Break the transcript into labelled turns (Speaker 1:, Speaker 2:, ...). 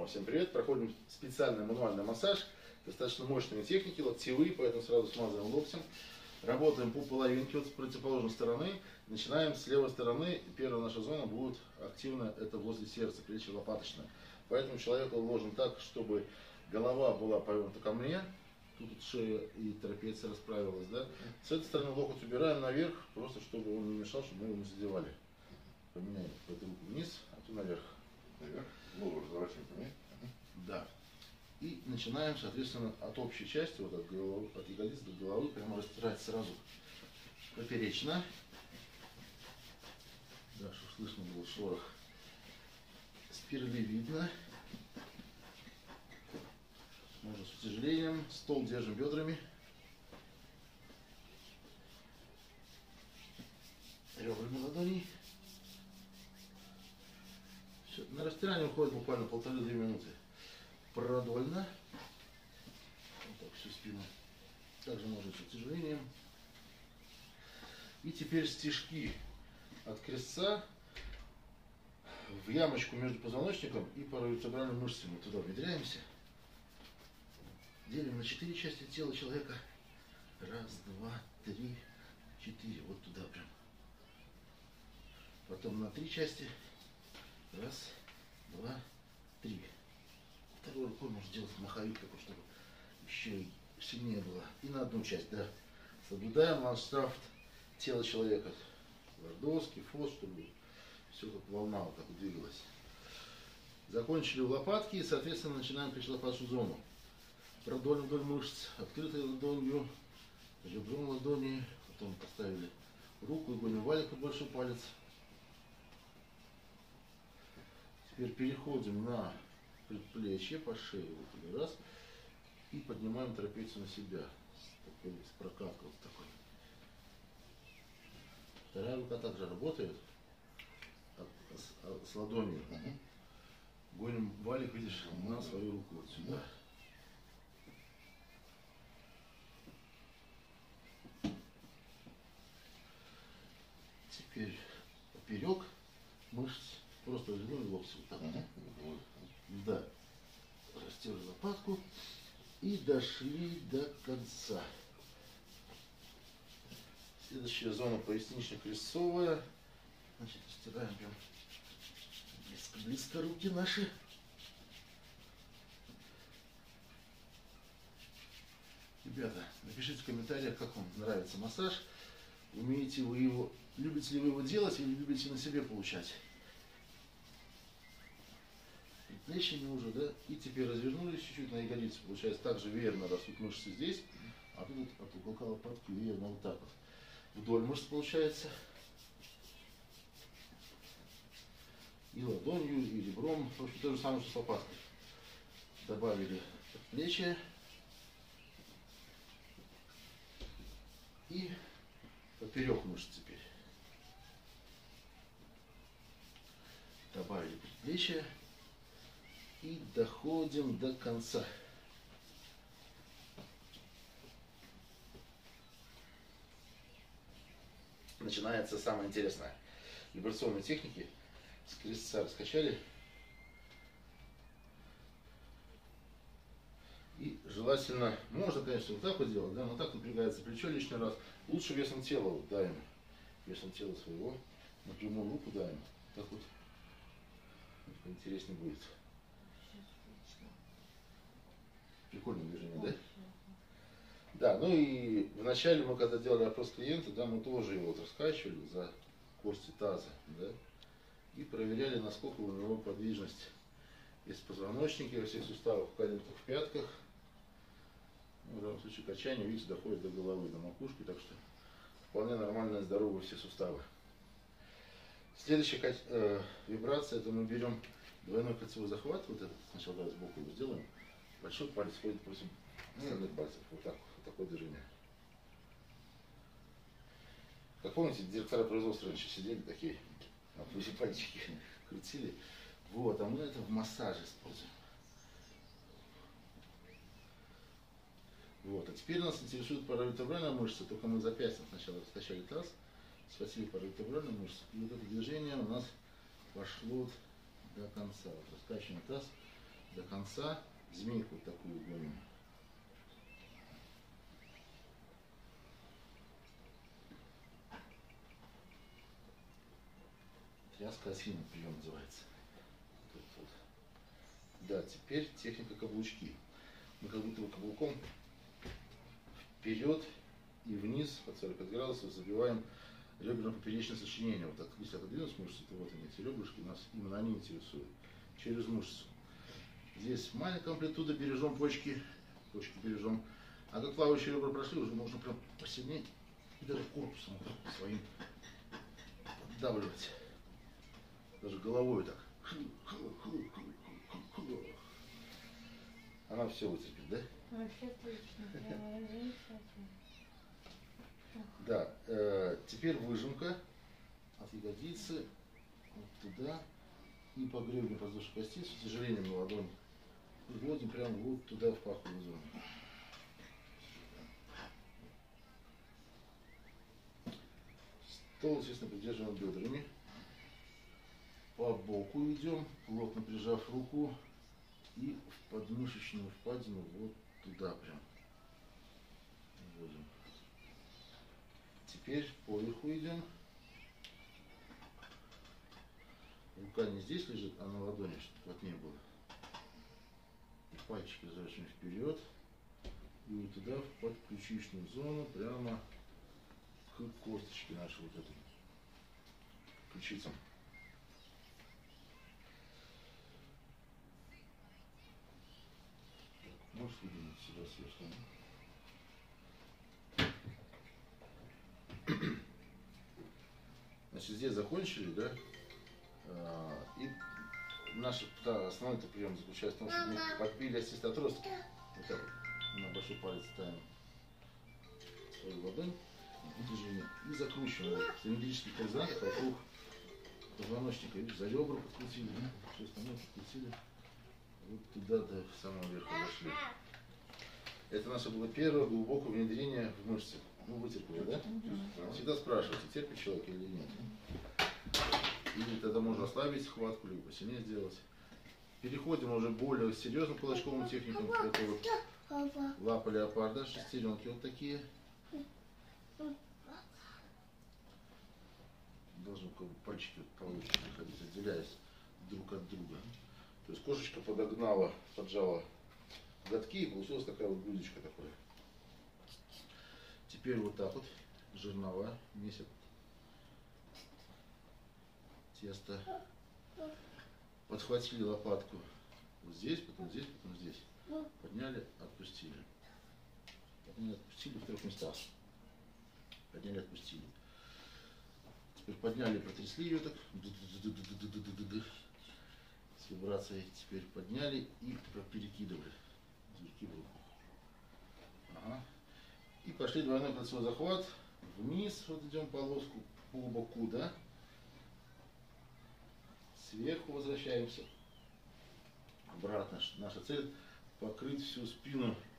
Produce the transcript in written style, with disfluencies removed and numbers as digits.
Speaker 1: Снова всем привет. Проходим специальный мануальный массаж. Достаточно мощные техники, локтевые, поэтому сразу смазываем локтем. Работаем по половинке вот с противоположной стороны. Начинаем с левой стороны. Первая наша зона будет активна, это возле сердца, плечи лопаточная. Поэтому человек уложен так, чтобы голова была повернута ко мне. Тут шея и трапеция расправилась, да. С этой стороны локоть убираем наверх, просто чтобы он не мешал, чтобы мы его не задевали. Поменяем эту руку вниз, а ту наверх.
Speaker 2: Наверх, голову разворачиваем, понимаете?
Speaker 1: Да. И начинаем, соответственно, от общей части, вот от головы, от ягодиц до головы, прямо растирать сразу поперечно. Да, чтобы слышно был шорох. Спиралевидно. Можно с утяжелением. Стол держим бедрами. Ребрами ладоней. Все. На растирание уходит буквально 1,5-2 минуты. Продольно. Вот так всю спину. Также можно с утяжелением. И теперь стежки от крестца в ямочку между позвоночником и паравертебральной мышцей. Мы туда внедряемся. Делим на 4 части тела человека. 1, 2, 3, 4. Вот туда прям. Потом на 3 части. 1, 2, 3. Второй рукой можно сделать маховик такой, чтобы еще сильнее было. И на одну часть, да. Соблюдаем ландшафт тела человека. Лордовский, фос, чтобы все как волна вот так двигалась. Закончили у лопатки и, соответственно, начинаем пришелопатную зону. Продольно вдоль мышц, открытой ладонью, ребром ладони. Потом поставили руку и гоним валик под большой палец. Теперь переходим на предплечье по шее. Вот раз. И поднимаем трапецию на себя. С прокаткой вот такой. Вторая рука также работает. С ладонью. Гоним валик, видишь, на свою руку вот сюда. Теперь поперек мышц. Просто развернули локти вот так. Да. Растерли лопатку. И дошли до конца. Следующая зона пояснично-крестцовая. Значит, растираем прям близко руки наши. Ребята, напишите в комментариях, как вам нравится массаж. Умеете вы его, любите ли вы его делать или любите на себе получать. Предплечьями уже, да? И теперь развернулись чуть-чуть на ягодицы. Получается, также веерно растут мышцы здесь, а тут от уголка лопатки веерно вот так вот. Вдоль мышц получается. И ладонью, и ребром. В общем, то же самое, что с лопаткой. Добавили предплечье. И поперек мышц теперь. Добавили предплечье. И доходим до конца. Начинается самое интересное. Вибрационные техники. С крестца раскачали. И желательно, можно, конечно, вот так вот делать, да, но так напрягается плечо лишний раз. Лучше весом тела вот давим. Весом тела своего. На прямую руку давим. Так вот. Интереснее будет. Прикольное движение, да? Да, ну и вначале мы, когда делали опрос клиента, да, мы тоже его вот раскачивали за кости таза, да, и проверяли, насколько у него подвижность из позвоночника, во всех суставах, в коленках, в пятках. Ну, в данном случае качание, видите, доходит до головы, до макушки, так что вполне нормальные, здоровые все суставы. Следующая вибрация, это мы берем двойной кольцевой захват, вот этот, сначала сбоку его сделаем. Большой палец ходит против остальных пальцев. Вот так, вот такое движение. Как помните, директора производства раньше сидели такие, эти пальчики крутили. Вот, а мы это в массаже используем. Вот, а теперь нас интересует паравертебральная мышца, только мы запястьем сначала раскачали таз, схватили паравертебральную мышцу, и вот это движение у нас пошло до конца. Вот раскачиваем таз, до конца. Змейку вот такую гоним. Тряска осиный прием называется. Вот. Да, теперь техника каблучки. Мы как будто бы каблуком вперед и вниз под 45 градусов забиваем реберно-поперечное сочленение. Вот так, если отодвинуть мышцу, то вот они, эти ребрышки, нас именно они интересуют. Через мышцу. Здесь маленькая амплитуда, бережем почки. Почки бережем. А как плавающие ребра прошли, уже можно прям посильнее и даже корпусом своим поддавливать. Даже головой так. Она все вытерпит, да?
Speaker 3: Вообще отлично. Прямо замечательно.
Speaker 1: Да, теперь выжимка от ягодицы вот туда и по гребню подвздошной кости с утяжелением на ладонь вводим прямо вот туда в паховую зону. Стол, естественно, придерживаем бедрами. По боку идем, плотно прижав руку и в подмышечную впадину вот туда прям вводим. Теперь по верху идем. Рука не здесь лежит, а на ладони, чтобы плотнее было. И пальчики разворачиваем вперед. И вот туда в подключичную зону, прямо к косточке нашей вот этой. Ключицам. Можешь выдвинуть сюда сверху? Значит, здесь закончили, да? И наш основной прием заключается в том, что мы подбили остистый отросток. Вот так вот на большой палец ставим свою ладонь и закручиваем цилиндрический координат вокруг позвоночника. Видишь, за ребра подкрутили, все остальное подкрутили. Вот туда до самого верха дошли. Это наше было первое глубокое внедрение в мышцы. Ну, вытерпели, да? Всегда спрашивайте, терпит человек или нет. Или тогда можно ослабить схватку, либо посильнее сделать. Переходим уже к более серьезным кулачковым техникам. Это вот лапа леопарда, шестеренки вот такие. Должны как бы пальчики получше находить, отделяясь друг от друга. То есть кошечка подогнала, поджала годки и получилась такая вот блюдечко такое. Теперь вот так вот жернова месят тесто. Подхватили лопатку вот здесь, потом здесь, потом здесь. Подняли, отпустили. Подняли, отпустили в 3 местах. Подняли, отпустили. Теперь подняли, протрясли ее так. С вибрацией. Теперь подняли и перекидывали. Зверьки в руку. Ага. И пошли двойной кольцевой захват. Вниз вот идем полоску по боку, да? Сверху возвращаемся. Обратно. Наша цель покрыть всю спину